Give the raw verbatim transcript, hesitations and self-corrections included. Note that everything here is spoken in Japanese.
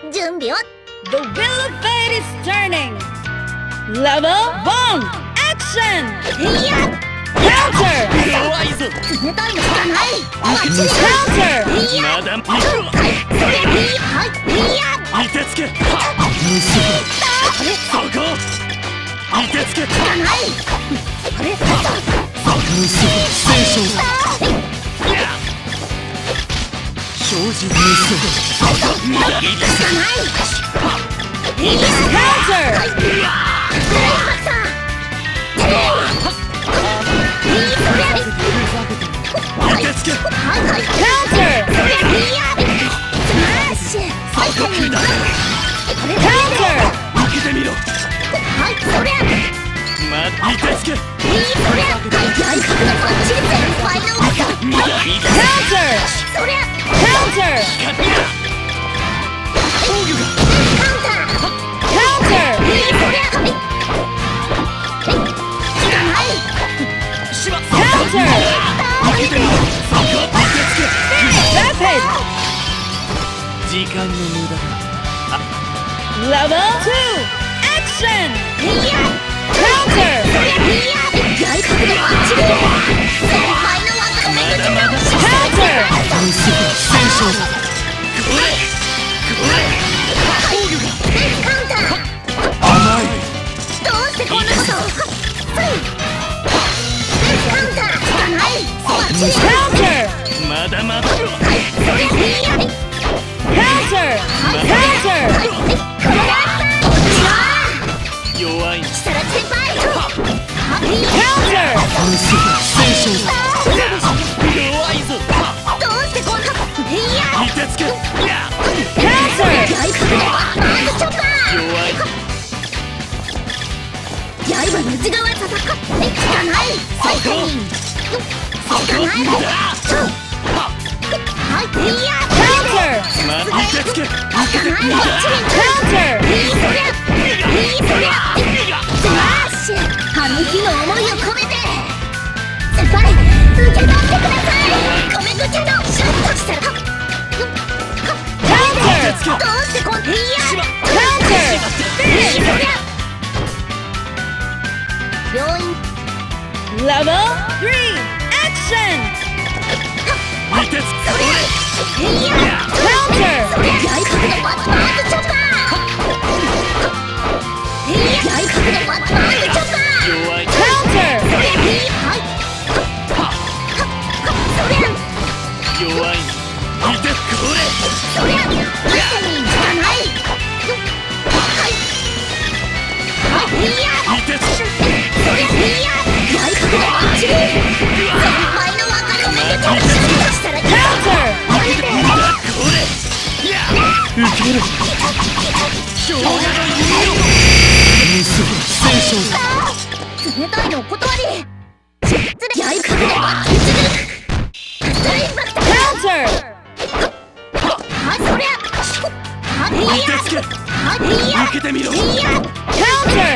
準備を。 The wheel of fate is turning. Level one. Action. Counter. 弱いぞ。 冷たいのしかない。待ち。 Counter. まだはい、それ。はい、 見てつけ。そこ。見てつけ。 しかない。あれ、 戦勝だ。精進無双。 Counter. 見てつけ。 Counter. Counter. 受けてみろ。まだ見てつけ。 Counter. Counter. Counter. Counter. Rapid. 時間の無駄だ。 Level two. Action. Counter. Counter. 戦勝だ。これこれ甘い。 どうしてこんなことを。カウンターしかない。 Counter. まだまだ。 Counter. Counter. 弱い。 Counter. 戦勝だ。弱いぞ。 どうしてこんな。 見てつけ。 Counter. 弱い。 刃の内側戦ってしかない。 そこ。そこ。 Counter. まだ見てつけ。 Counter. あの日の思いを込めて。先輩、受け取ってください。コメントチャンネルシュッとしたら。 Counter. どうしてこんな。 Counter. 病院。 Level three. Action. 見てつけ。 Counter. 大角のバットマークチョッパー。大角のバットマークチョッパー。 弱い。 Counter. 弱い。見てこれ。 そりゃ、見てみんじゃない。 見てつけ。 大角のバッチリ。先輩の若の目でシュッとしたら。 Counter. これ。受ける。しょうがないよ。無双戦勝だ。 冷たいのお断り。大角のバッチリ。 Counter. はい、そりゃ。 見てつけ。受けてみろ。 Counter.